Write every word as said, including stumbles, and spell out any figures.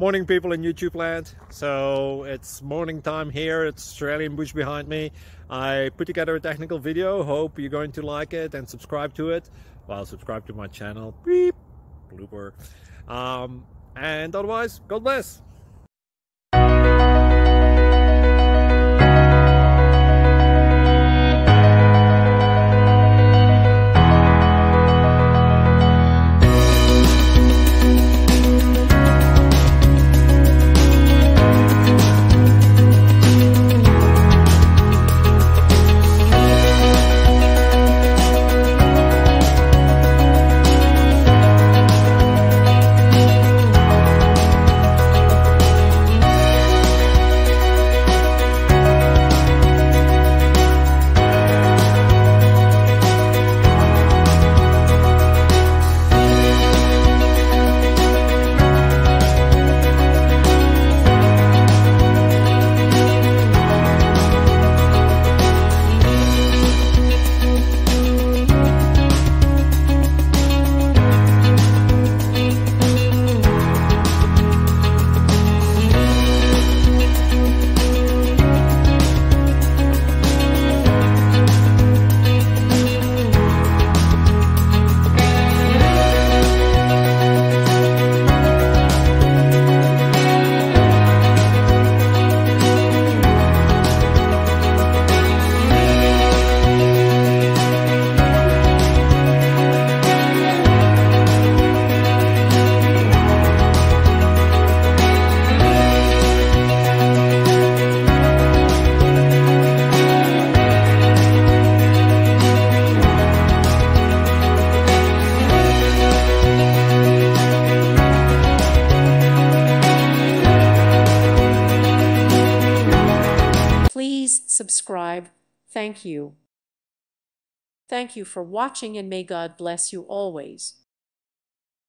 Morning, people in YouTube land. So it's morning time here. It's Australian bush behind me. I put together a technical video. Hope you're going to like it and subscribe to it. Well, subscribe to my channel. Beep. Blooper. Um, and otherwise, God bless. Please subscribe. Thank you. Thank you for watching, and may God bless you always.